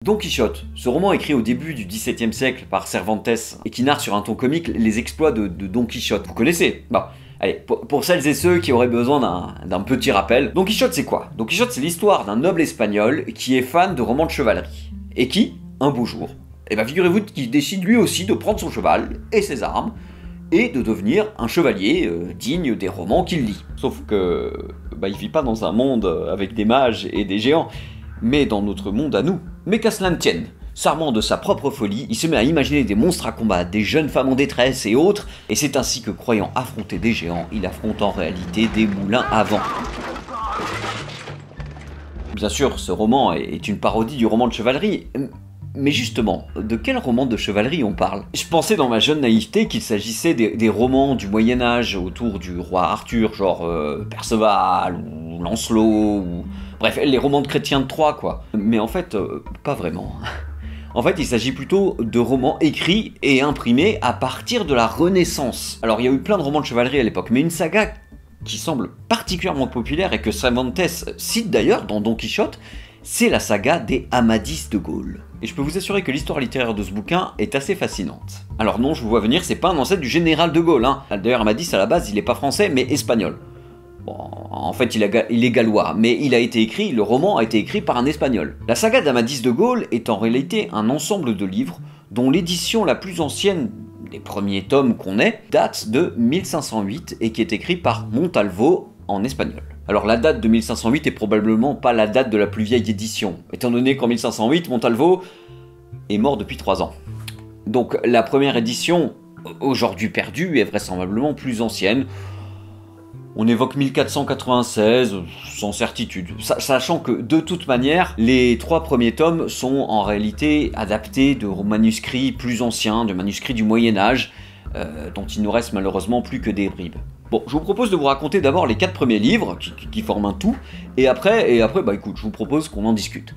Don Quichotte, ce roman écrit au début du XVIIe siècle par Cervantes et qui narre sur un ton comique les exploits de Don Quichotte. Vous connaissez? Bon, allez, pour celles et ceux qui auraient besoin d'un petit rappel, Don Quichotte c'est quoi? Don Quichotte c'est l'histoire d'un noble espagnol qui est fan de romans de chevalerie et qui, un beau jour, figurez-vous qu'il décide lui aussi de prendre son cheval et ses armes et de devenir un chevalier digne des romans qu'il lit. Sauf que il vit pas dans un monde avec des mages et des géants, mais dans notre monde à nous. Mais qu'à cela ne tienne, s'armant de sa propre folie, il se met à imaginer des monstres à combattre, des jeunes femmes en détresse et autres, et c'est ainsi que, croyant affronter des géants, il affronte en réalité des moulins à vent. Bien sûr, ce roman est une parodie du roman de chevalerie, mais justement, de quel roman de chevalerie on parle? Je pensais dans ma jeune naïveté qu'il s'agissait des romans du Moyen-Âge autour du roi Arthur, genre Perceval ou Lancelot, ou... bref, les romans de chrétiens de Troie, quoi. Mais en fait, pas vraiment. En fait, il s'agit plutôt de romans écrits et imprimés à partir de la Renaissance. Alors, il y a eu plein de romans de chevalerie à l'époque, mais une saga qui semble particulièrement populaire et que Cervantes cite d'ailleurs dans Don Quichotte, c'est la saga des Amadis de Gaule. Et je peux vous assurer que l'histoire littéraire de ce bouquin est assez fascinante. Alors non, je vous vois venir, c'est pas un ancêtre du général de Gaulle, hein. D'ailleurs, Amadis, à la base, il est pas français, mais espagnol. Bon, en fait, il est gallois, mais le roman a été écrit par un espagnol. La saga d'Amadis de Gaule est en réalité un ensemble de livres dont l'édition la plus ancienne des premiers tomes qu'on ait date de 1508 et qui est écrit par Montalvo en espagnol. Alors la date de 1508 est probablement pas la date de la plus vieille édition, étant donné qu'en 1508, Montalvo est mort depuis 3 ans. Donc la première édition, aujourd'hui perdue, est vraisemblablement plus ancienne. On évoque 1496, sans certitude, sachant que de toute manière, les 3 premiers tomes sont en réalité adaptés de manuscrits plus anciens, de manuscrits du Moyen-Âge, dont il nous reste malheureusement plus que des bribes. Bon, je vous propose de vous raconter d'abord les 4 premiers livres, qui forment un tout, et après, écoute, je vous propose qu'on en discute.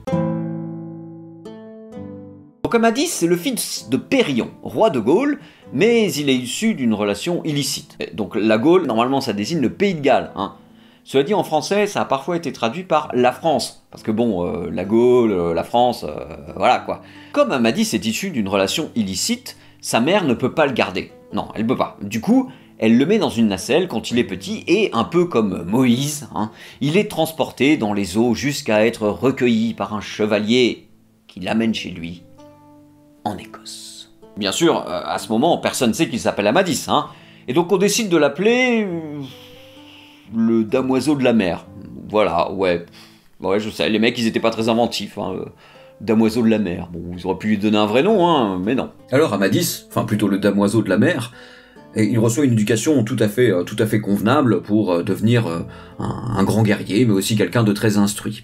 Donc Amadis, c'est le fils de Périon, roi de Gaule, mais il est issu d'une relation illicite. Donc la Gaule, normalement, ça désigne le pays de Galles, hein. Cela dit, en français, ça a parfois été traduit par la France, parce que bon, la Gaule, la France, voilà quoi. Comme Amadis est issu d'une relation illicite, sa mère ne peut pas le garder. Non, elle peut pas. Du coup, elle le met dans une nacelle quand il est petit et, un peu comme Moïse, hein, il est transporté dans les eaux jusqu'à être recueilli par un chevalier qui l'amène chez lui, en Écosse. Bien sûr, à ce moment, personne ne sait qu'il s'appelle Amadis, hein, et donc on décide de l'appeler le damoiseau de la mer. Voilà, ouais, je sais, les mecs, ils étaient pas très inventifs, hein, damoiseau de la mer. Bon, ils auraient pu lui donner un vrai nom, hein, mais non. Alors Amadis, enfin plutôt le damoiseau de la mer, et il reçoit une éducation tout à fait convenable pour devenir un grand guerrier, mais aussi quelqu'un de très instruit.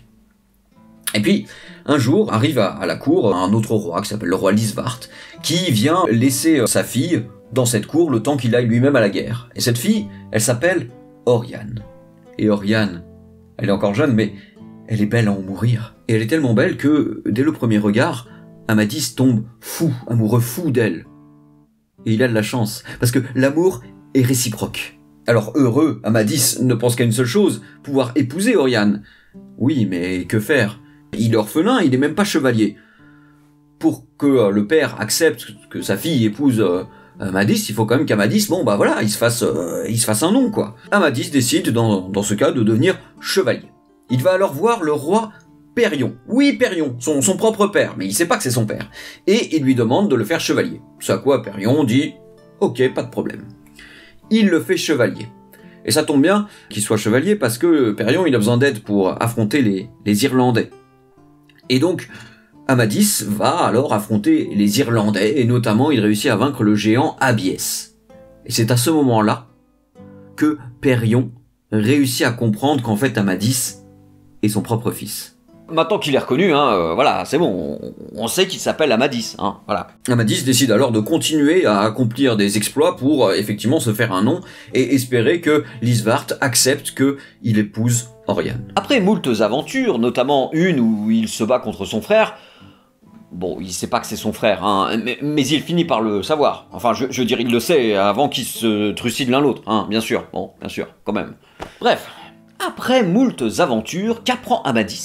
Et puis, un jour, arrive à la cour un autre roi, qui s'appelle le roi Lisvart, qui vient laisser sa fille dans cette cour le temps qu'il aille lui-même à la guerre. Et cette fille, elle s'appelle Oriane. Et Oriane, elle est encore jeune, mais elle est belle à en mourir. Et elle est tellement belle que, dès le premier regard, Amadis tombe fou, amoureux fou d'elle. Et il a de la chance, parce que l'amour est réciproque. Alors heureux, Amadis ne pense qu'à une seule chose, pouvoir épouser Oriane. Oui, mais que faire? Il est orphelin, il n'est même pas chevalier. Pour que le père accepte que sa fille épouse Amadis, il faut quand même qu'Amadis, il se fasse un nom, quoi. Amadis décide, dans ce cas, de devenir chevalier. Il va alors voir le roi Périon. Oui, Périon, son propre père, mais il sait pas que c'est son père. Et il lui demande de le faire chevalier. Ce à quoi Périon dit « Ok, pas de problème ». Il le fait chevalier. Et ça tombe bien qu'il soit chevalier parce que Périon, il a besoin d'aide pour affronter les Irlandais. Et donc, Amadis va alors affronter les Irlandais, et notamment il réussit à vaincre le géant Abies. Et c'est à ce moment-là que Périon réussit à comprendre qu'en fait Amadis est son propre fils. Maintenant qu'il est reconnu, voilà, c'est bon, on sait qu'il s'appelle Amadis, hein, voilà. Amadis décide alors de continuer à accomplir des exploits pour effectivement se faire un nom et espérer que Lisvart accepte qu'il épouse Oriane. Après moultes aventures, notamment une où il se bat contre son frère, bon, il sait pas que c'est son frère, hein, mais il finit par le savoir. Enfin, je veux dire, il le sait avant qu'ils se trucident l'un l'autre, hein, bien sûr, bon, bien sûr, quand même. Bref, après moultes aventures, qu'apprend Amadis?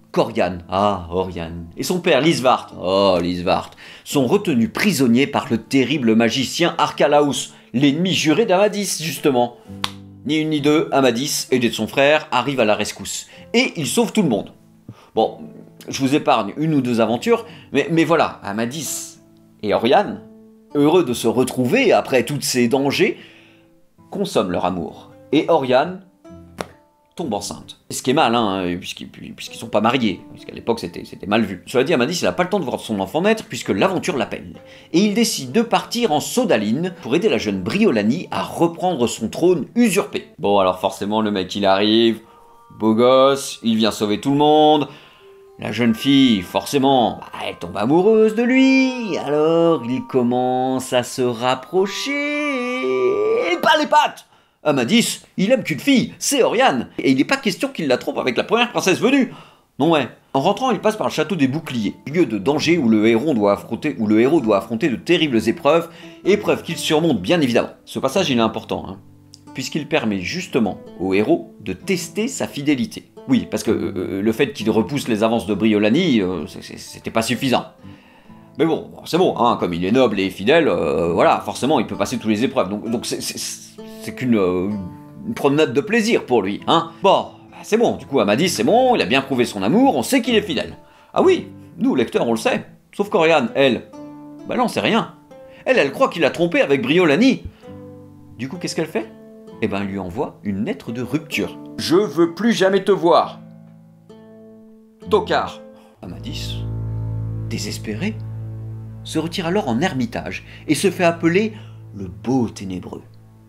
qu'Oriane, Oriane, et son père Lisvart, Lisvart, sont retenus prisonniers par le terrible magicien Arcalaus, l'ennemi juré d'Amadis, justement. Ni une ni deux, Amadis, aidé de son frère, arrive à la rescousse. Et il sauve tout le monde. Bon, je vous épargne une ou deux aventures, mais voilà, Amadis et Oriane, heureux de se retrouver après tous ces dangers, consomment leur amour. Et Oriane tombe enceinte. Ce qui est mal, puisqu'ils sont pas mariés, puisqu'à l'époque c'était mal vu. Cela dit, Amadis, il n'a pas le temps de voir son enfant naître, puisque l'aventure l'appelle. Et il décide de partir en Sodaline pour aider la jeune Briolanie à reprendre son trône usurpé. Bon, alors forcément, le mec il arrive, beau gosse, il vient sauver tout le monde. La jeune fille, forcément, elle tombe amoureuse de lui, alors il commence à se rapprocher. Et pas les pattes! Amadis, il aime qu'une fille, c'est Oriane, et il n'est pas question qu'il la trompe avec la première princesse venue. Non ouais. En rentrant, il passe par le château des Boucliers, lieu de danger où le héros doit affronter de terribles épreuves qu'il surmonte bien évidemment. Ce passage il est important, puisqu'il permet justement au héros de tester sa fidélité. Oui, parce que le fait qu'il repousse les avances de Briolanie, c'était pas suffisant. Mais bon, c'est bon, comme il est noble et fidèle, voilà, forcément il peut passer toutes les épreuves, donc c'est qu'une promenade de plaisir pour lui, Bon, c'est bon, du coup Amadis c'est bon, il a bien prouvé son amour, on sait qu'il est fidèle. Ah oui, nous lecteurs on le sait, sauf qu'Oriane, elle, non c'est rien. Elle croit qu'il l'a trompé avec Briolanie. Du coup qu'est-ce qu'elle fait? Elle lui envoie une lettre de rupture. Je veux plus jamais te voir. Tocard. Amadis, désespéré, se retire alors en ermitage et se fait appeler le Beau Ténébreux.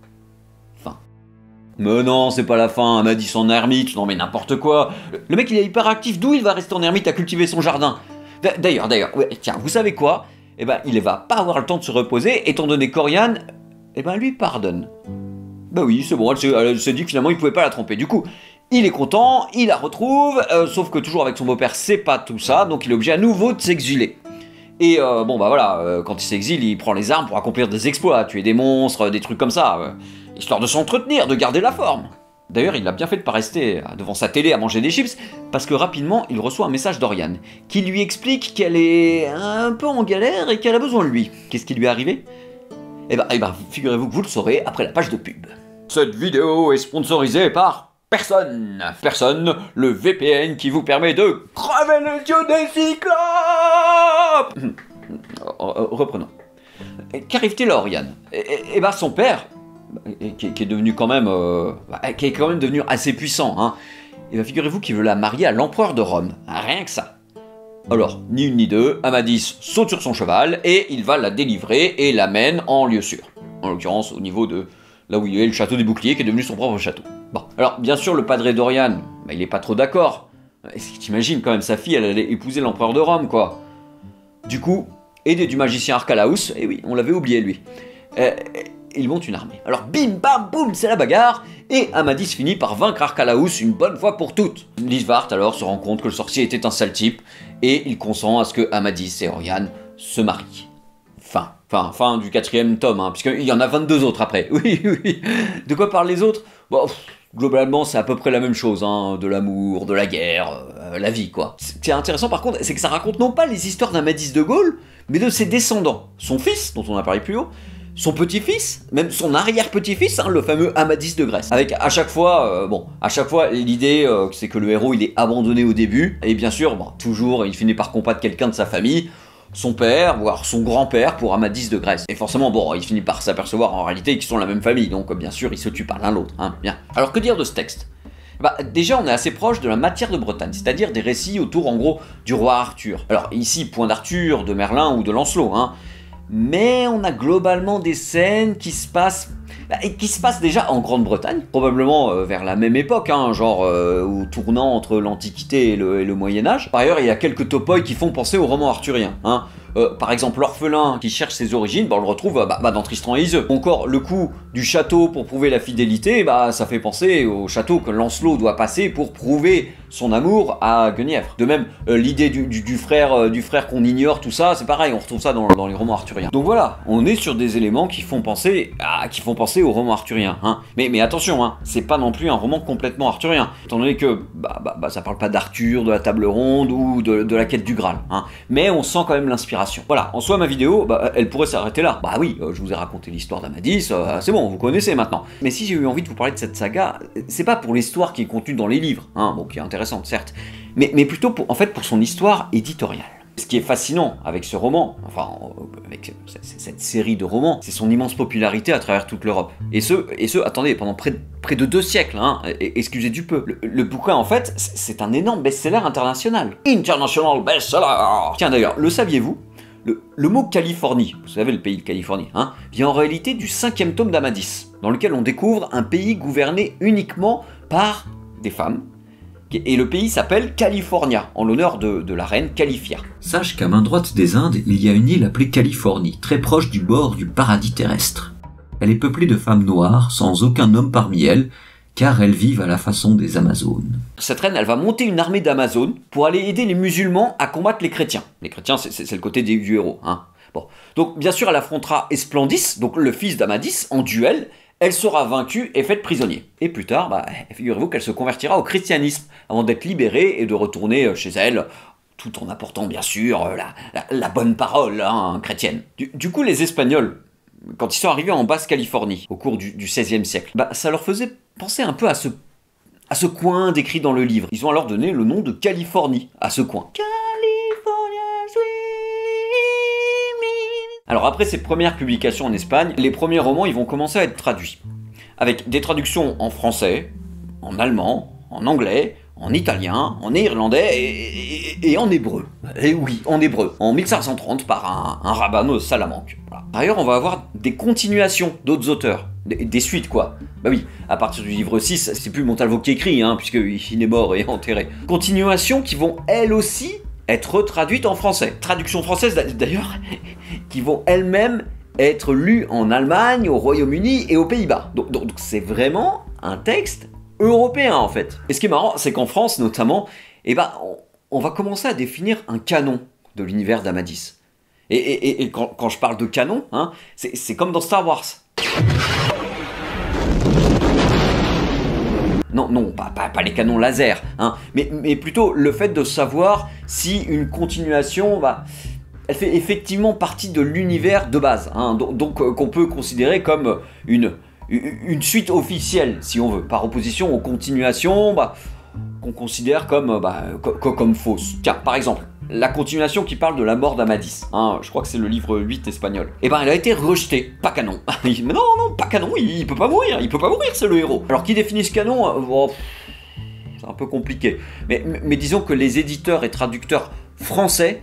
Fin. Mais non, c'est pas la fin, Amadis en ermite, non mais n'importe quoi. Le mec il est hyper actif, d'où il va rester en ermite à cultiver son jardin? D'ailleurs, ouais, tiens, vous savez quoi? Il va pas avoir le temps de se reposer, étant donné qu'Oriane, lui pardonne. Bah oui, c'est bon, elle s'est dit que finalement il pouvait pas la tromper. Du coup, il est content, il la retrouve, sauf que toujours avec son beau-père, c'est pas tout ça, donc il est obligé à nouveau de s'exiler. Et quand il s'exile, il prend les armes pour accomplir des exploits, tuer des monstres, des trucs comme ça, histoire de s'entretenir, de garder la forme. D'ailleurs, il a bien fait de pas rester devant sa télé à manger des chips, parce que rapidement, il reçoit un message d'Oriane, qui lui explique qu'elle est un peu en galère et qu'elle a besoin de lui. Qu'est-ce qui lui est arrivé ? Figurez-vous que vous le saurez après la page de pub. Cette vidéo est sponsorisée par personne, le VPN qui vous permet de crever les yeux des cyclopes. Reprenons. Qu'arrive-t-il à Oriane ? Son père, qui est devenu quand même, devenu assez puissant, figurez-vous qu'il veut la marier à l'empereur de Rome, rien que ça. Alors, ni une ni deux, Amadis saute sur son cheval et il va la délivrer et l'amène en lieu sûr. En l'occurrence, au niveau de là où il est le château des Boucliers qui est devenu son propre château. Bon, alors bien sûr, le padré d'Oriane, il est pas trop d'accord. T'imagines quand même, sa fille, elle allait épouser l'empereur de Rome, quoi. Du coup, aidé du magicien Arcalaus, et oui, on l'avait oublié lui, ils montent une armée. Alors bim bam boum, c'est la bagarre, et Amadis finit par vaincre Arcalaus une bonne fois pour toutes. Lisvart alors se rend compte que le sorcier était un sale type, et il consent à ce que Amadis et Oriane se marient. Fin du 4e tome, puisqu'il y en a 22 autres après. Oui. De quoi parlent les autres ? Globalement, c'est à peu près la même chose, de l'amour, de la guerre, la vie, quoi. Ce qui est intéressant, par contre, c'est que ça raconte non pas les histoires d'Amadis de Gaule, mais de ses descendants. Son fils, dont on a parlé plus haut, son petit-fils, même son arrière-petit-fils, le fameux Amadis de Grèce. Avec à chaque fois l'idée c'est que le héros il est abandonné au début, et bien sûr, toujours il finit par combattre quelqu'un de sa famille, son père, voire son grand-père pour Amadis de Grèce. Et forcément, il finit par s'apercevoir en réalité qu'ils sont la même famille, donc bien sûr ils se tuent pas l'un l'autre, bien. Alors que dire de ce texte ? Déjà on est assez proche de la matière de Bretagne, c'est-à-dire des récits autour en gros du roi Arthur. Alors ici, point d'Arthur, de Merlin ou de Lancelot, mais on a globalement des scènes qui se passent déjà en Grande-Bretagne, probablement vers la même époque, au tournant entre l'Antiquité et le Moyen-Âge. Par ailleurs, il y a quelques topoïs qui font penser au roman arthurien, par exemple l'orphelin qui cherche ses origines, on le retrouve dans Tristan et Iseult. Encore le coup du château pour prouver la fidélité, ça fait penser au château que Lancelot doit passer pour prouver son amour à Guenièvre. De même, l'idée du frère qu'on ignore, tout ça, c'est pareil, on retrouve ça dans les romans arthuriens. Donc voilà, on est sur des éléments qui font penser au roman arthurien. Hein. Mais attention, hein, c'est pas non plus un roman complètement arthurien, étant donné que ça parle pas d'Arthur, de la table ronde ou de la quête du Graal. Hein. Mais on sent quand même l'inspiration. Voilà, en soi ma vidéo, elle pourrait s'arrêter là. Bah oui, je vous ai raconté l'histoire d'Amadis, c'est bon, vous connaissez maintenant. Mais si j'ai eu envie de vous parler de cette saga, c'est pas pour l'histoire qui est contenue dans les livres, hein, bon, qui est intéressante certes, mais plutôt pour son histoire éditoriale. Ce qui est fascinant avec ce roman, avec cette série de romans, c'est son immense popularité à travers toute l'Europe. Et ce, attendez, pendant près de 2 siècles, hein, excusez du peu. Le bouquin, en fait, c'est un énorme best-seller international. International best-seller. Tiens d'ailleurs, le saviez-vous ? Le mot Californie, vous savez le pays de Californie, hein, vient en réalité du 5e tome d'Amadis, dans lequel on découvre un pays gouverné uniquement par des femmes, et le pays s'appelle California, en l'honneur de la reine Califia. Sache qu'à main droite des Indes, il y a une île appelée Californie, très proche du bord du paradis terrestre. Elle est peuplée de femmes noires, sans aucun homme parmi elles, car elles vivent à la façon des Amazones. Cette reine, elle va monter une armée d'Amazones pour aller aider les musulmans à combattre les chrétiens. Les chrétiens, c'est le côté du héros. Hein. Bon. Donc, bien sûr, elle affrontera Esplandis, donc le fils d'Amadis, en duel. Elle sera vaincue et faite prisonnière. Et plus tard, figurez-vous qu'elle se convertira au christianisme, avant d'être libérée et de retourner chez elle, tout en apportant, bien sûr, la bonne parole chrétienne. Du coup, les Espagnols, quand ils sont arrivés en Basse-Californie, au cours du XVIe siècle, ça leur faisait penser un peu à ce coin décrit dans le livre. Ils ont alors donné le nom de Californie à ce coin. Alors après ces premières publications en Espagne, les premiers romans ils vont commencer à être traduits. Avec des traductions en français, en allemand, en anglais, en italien, en néerlandais et en hébreu. Et oui, en hébreu, en 1530 par un rabbin de Salamanque. Voilà. D'ailleurs, on va avoir des continuations d'autres auteurs, des suites quoi. Bah oui, à partir du livre 6, c'est plus Montalvo qui écrit, puisqu'il est mort et enterré. Continuations qui vont elles aussi être traduites en français. Traductions françaises d'ailleurs, qui vont elles-mêmes être lues en Allemagne, au Royaume-Uni et aux Pays-Bas. Donc c'est vraiment un texte européen en fait. Et ce qui est marrant, c'est qu'en France notamment, on va commencer à définir un canon de l'univers d'Amadis. Et quand je parle de canon, c'est comme dans Star Wars. Non, pas les canons laser, mais plutôt le fait de savoir si une continuation, elle fait effectivement partie de l'univers de base, donc qu'on peut considérer comme une suite officielle, si on veut, par opposition aux continuations qu'on considère comme fausses. Tiens, par exemple, la continuation qui parle de la mort d'Amadis, je crois que c'est le livre 8 espagnol, elle a été rejetée, pas canon. Mais non, pas canon, il peut pas mourir, c'est le héros. Alors qui définit ce canon, c'est un peu compliqué, mais disons que les éditeurs et traducteurs français,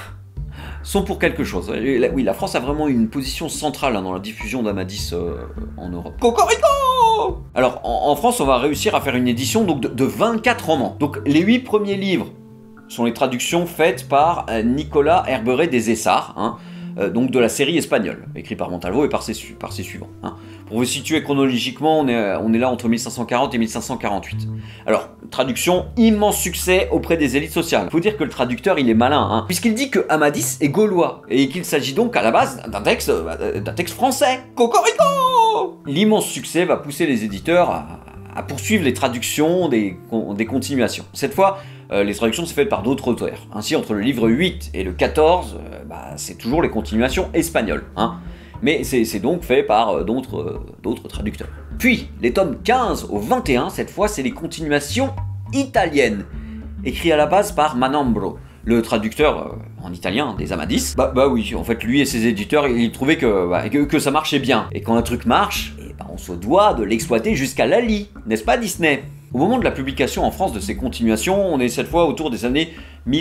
sont pour quelque chose. Oui, la France a vraiment une position centrale dans la diffusion d'Amadis en Europe. Cocorico! Alors, en France, on va réussir à faire une édition donc, de 24 romans. Donc, les 8 premiers livres sont les traductions faites par Nicolas Herberet des Essarts, donc de la série espagnole, écrite par Montalvo et par ses suivants. Pour vous situer chronologiquement, on est là entre 1540 et 1548. Alors, traduction, immense succès auprès des élites sociales. Faut dire que le traducteur, il est malin, puisqu'il dit que Amadis est gaulois, et qu'il s'agit donc à la base d'un texte français. Cocorico! L'immense succès va pousser les éditeurs à poursuivre les traductions des continuations. Cette fois, les traductions sont faites par d'autres auteurs. Ainsi, entre le livre 8 et le 14, c'est toujours les continuations espagnoles. Mais c'est donc fait par d'autres traducteurs. Puis, les tomes 15 au 21, cette fois, c'est les continuations italiennes, écrits à la base par Manambro, le traducteur en italien des Amadis. Oui, en fait, lui et ses éditeurs, ils trouvaient que ça marchait bien. Et quand un truc marche, on se doit de l'exploiter jusqu'à l'ali, n'est-ce pas Disney ? Au moment de la publication en France de ces continuations, on est cette fois autour des années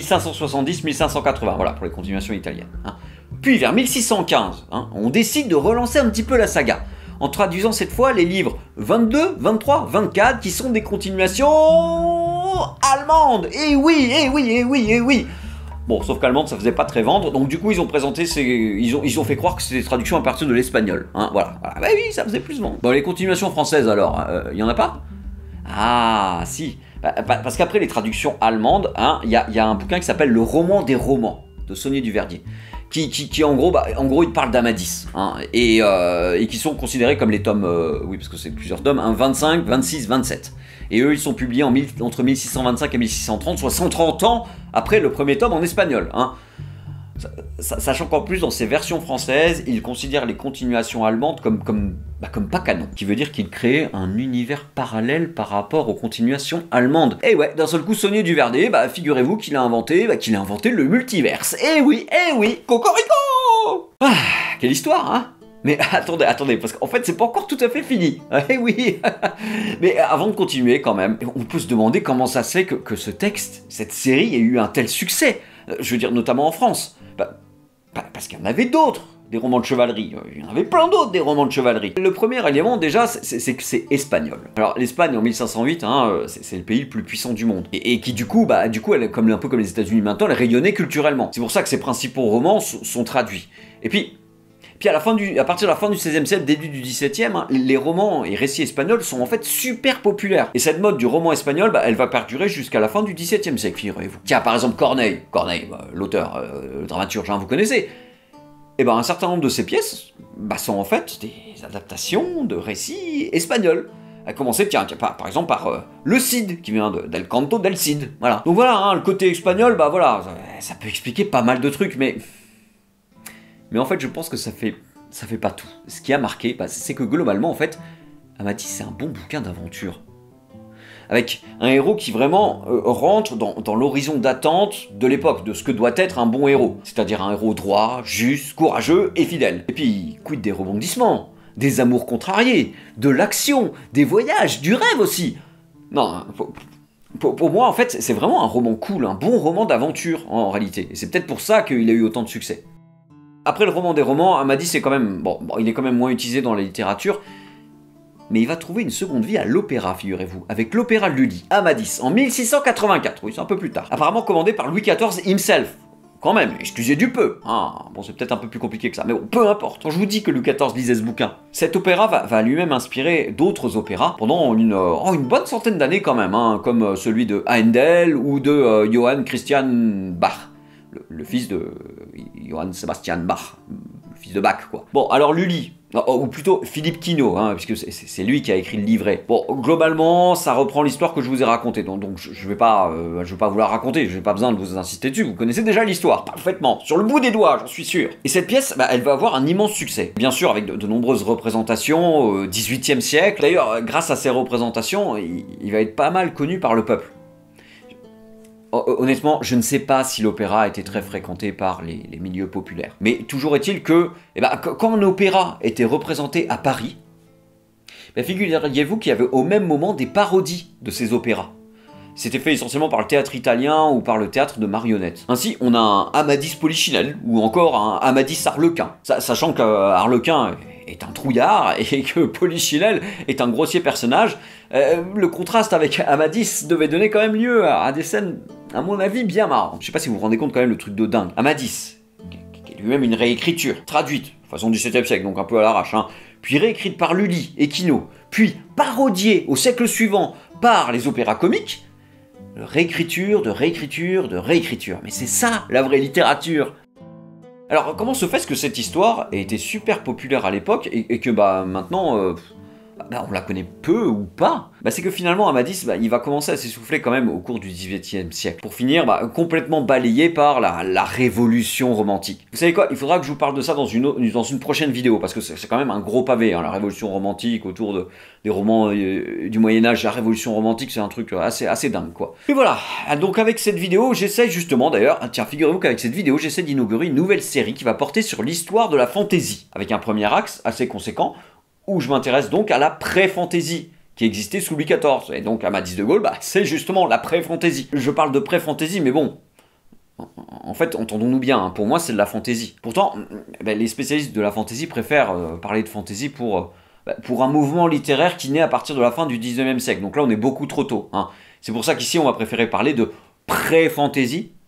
1570-1580, voilà, pour les continuations italiennes. Puis vers 1615, on décide de relancer un petit peu la saga, en traduisant cette fois les livres 22, 23, 24, qui sont des continuations allemandes. Et oui. Bon, sauf qu'allemande, ça faisait pas très vendre, donc du coup, ils ont présenté ils ont fait croire que c'était des traductions à partir de l'espagnol. Hein, voilà. Bah oui, ça faisait plus vendre. Bon, les continuations françaises, alors, y en a pas? Ah, si. Parce qu'après les traductions allemandes, hein, y a un bouquin qui s'appelle Le roman des romans, de Saunier Duverdier. Qui en gros, il parle d'Amadis, hein, et qui sont considérés comme les tomes, oui, parce que c'est plusieurs tomes, hein, 25, 26, 27. Et eux, ils sont publiés entre 1625 et 1630, soit 130 ans après le premier tome en espagnol. Hein. Sachant qu'en plus, dans ces versions françaises, ils considèrent les continuations allemandes comme pas canon. Qui veut dire qu'ils créent un univers parallèle par rapport aux continuations allemandes. Et ouais, d'un seul coup, Saunier Duverdier, figurez-vous qu'il a inventé le multiverse. Eh oui, cocorico. Ah, quelle histoire, hein. Mais attendez, parce qu'en fait, c'est pas encore tout à fait fini. Eh oui. Mais avant de continuer, quand même, on peut se demander comment ça se fait que ce texte, cette série, ait eu un tel succès. Je veux dire, notamment en France. Parce qu'il y en avait d'autres, des romans de chevalerie. Il y en avait plein d'autres, des romans de chevalerie. Le premier élément, déjà, c'est que c'est espagnol. Alors, l'Espagne, en 1508, hein, c'est le pays le plus puissant du monde. Et qui, du coup, elle est un peu comme les États-Unis maintenant, elle rayonnait culturellement. C'est pour ça que ses principaux romans sont traduits. Et puis à partir de la fin du XVIe siècle, début du XVIIe, hein, les romans et récits espagnols sont en fait super populaires. Et cette mode du roman espagnol, elle va perdurer jusqu'à la fin du XVIIe siècle, figurez-vous. Tiens, par exemple, Corneille, l'auteur, le dramaturge, hein, vous connaissez. Et un certain nombre de ses pièces sont en fait des adaptations de récits espagnols. À commencer, par exemple, par le Cid, qui vient d'El Canto del Cid. Voilà. Donc voilà, hein, le côté espagnol, voilà, ça peut expliquer pas mal de trucs, mais en fait, je pense que ça fait pas tout. Ce qui a marqué, c'est que globalement, en fait, Amadis, c'est un bon bouquin d'aventure. Avec un héros qui vraiment rentre dans l'horizon d'attente de l'époque, de ce que doit être un bon héros. C'est-à-dire un héros droit, juste, courageux et fidèle. Et puis, quid des rebondissements, des amours contrariés, de l'action, des voyages, du rêve aussi. Non, pour moi, en fait, c'est vraiment un roman cool, un bon roman d'aventure, en réalité. Et c'est peut-être pour ça qu'il a eu autant de succès. Après le roman des romans, Amadis c'est quand même, il est quand même moins utilisé dans la littérature, mais il va trouver une seconde vie à l'opéra, figurez-vous, avec l'opéra Lully, Amadis, en 1684, oui c'est un peu plus tard, apparemment commandé par Louis XIV himself. Quand même, excusez du peu, hein. Bon c'est peut-être un peu plus compliqué que ça, mais bon, peu importe. Quand je vous dis que Louis XIV lisait ce bouquin, cet opéra va lui-même inspirer d'autres opéras pendant une bonne centaine d'années quand même, hein, comme celui de Haendel ou de Johann Christian Bach. Le fils de Johann Sebastian Bach, le fils de Bach, quoi. Bon, alors Lully, ou plutôt Philippe Quinault, hein, puisque c'est lui qui a écrit le livret. Bon, globalement, ça reprend l'histoire que je vous ai racontée, donc je vais pas vous la raconter, je n'ai pas besoin de vous insister dessus, vous connaissez déjà l'histoire, parfaitement, sur le bout des doigts, j'en suis sûr. Et cette pièce, elle va avoir un immense succès, bien sûr, avec de nombreuses représentations au XVIIIe siècle. D'ailleurs, grâce à ces représentations, il va être pas mal connu par le peuple. Honnêtement, je ne sais pas si l'opéra a été très fréquenté par les milieux populaires. Mais toujours est-il que, quand un opéra était représenté à Paris, figurez-vous qu'il y avait au même moment des parodies de ces opéras. C'était fait essentiellement par le théâtre italien ou par le théâtre de marionnettes. Ainsi, on a un Amadis Polichinelle ou encore un Amadis Arlequin. Sachant qu'Arlequin est un trouillard et que Polichinelle est un grossier personnage, le contraste avec Amadis devait donner quand même lieu à des scènes, à mon avis, bien marrantes. Je sais pas si vous vous rendez compte quand même le truc de dingue. Amadis, qui est lui-même une réécriture, traduite, façon 17e siècle, donc un peu à l'arrache, hein, puis réécrite par Lully et Quinault, puis parodiée au siècle suivant par les opéras comiques, réécriture, de réécriture, de réécriture. Mais c'est ça, la vraie littérature. Alors, comment se fait-ce que cette histoire a été super populaire à l'époque et que maintenant, on la connaît peu ou pas? C'est que finalement, Amadis, il va commencer à s'essouffler quand même au cours du XVIIIe siècle. Pour finir, complètement balayé par la révolution romantique. Vous savez quoi? Il faudra que je vous parle de ça dans une prochaine vidéo, parce que c'est quand même un gros pavé, hein, la révolution romantique autour des romans du Moyen-Âge. La révolution romantique, c'est un truc assez dingue, quoi. Et voilà, donc avec cette vidéo, j'essaie justement, d'ailleurs, tiens, figurez-vous qu'avec cette vidéo, j'essaie d'inaugurer une nouvelle série qui va porter sur l'histoire de la fantaisie, avec un premier axe assez conséquent, où je m'intéresse donc à la pré-fantaisie, qui existait sous Louis XIV. Et donc Amadis de Gaulle, c'est justement la pré-fantaisie. Je parle de pré-fantaisie, mais bon, en fait, entendons-nous bien, hein, pour moi c'est de la fantaisie. Pourtant, les spécialistes de la fantaisie préfèrent parler de fantaisie pour un mouvement littéraire qui naît à partir de la fin du 19e siècle. Donc là, on est beaucoup trop tôt. Hein. C'est pour ça qu'ici, on va préférer parler de pré-fantaisie,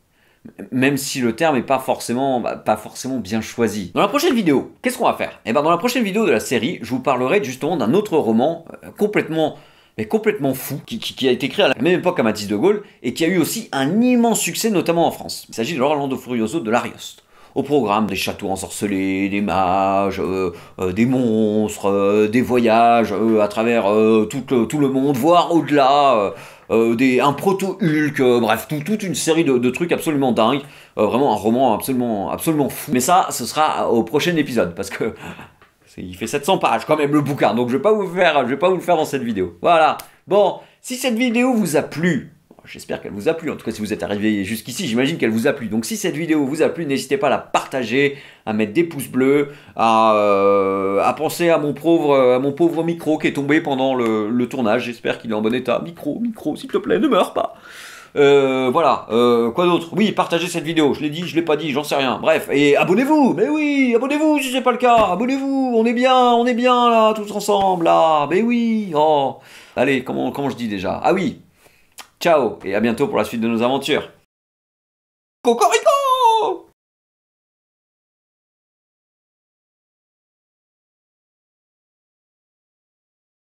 Même si le terme n'est pas forcément bien choisi. Dans la prochaine vidéo, qu'est-ce qu'on va faire? Eh ben dans la prochaine vidéo de la série, je vous parlerai justement d'un autre roman complètement fou, qui a été créé à la même époque qu'à Mathis de Gaulle, et qui a eu aussi un immense succès, notamment en France. Il s'agit de l'Orlando Furioso de l'Arioste. Au programme, des châteaux ensorcelés, des mages, des monstres, des voyages à travers tout le monde, voire au-delà, un proto-Hulk, bref, toute une série de trucs absolument dingues. Vraiment un roman absolument fou. Mais ça, ce sera au prochain épisode, parce que il fait 700 pages quand même le bouquin, donc je vais pas vous le faire dans cette vidéo. Voilà. Bon, si cette vidéo vous a plu, j'espère qu'elle vous a plu, en tout cas si vous êtes arrivé jusqu'ici, j'imagine qu'elle vous a plu. Donc si cette vidéo vous a plu, n'hésitez pas à la partager, à mettre des pouces bleus, à penser à mon pauvre micro qui est tombé pendant le tournage. J'espère qu'il est en bon état. Micro, s'il te plaît, ne meurs pas. Voilà, quoi d'autre? Oui, partagez cette vidéo, je l'ai dit, je l'ai pas dit, j'en sais rien. Bref, et abonnez-vous, mais oui, abonnez-vous si c'est pas le cas, abonnez-vous, on est bien là, tous ensemble là, mais oui, oh. Allez, comment je dis déjà? Ah oui, ciao, et à bientôt pour la suite de nos aventures. Cocorico!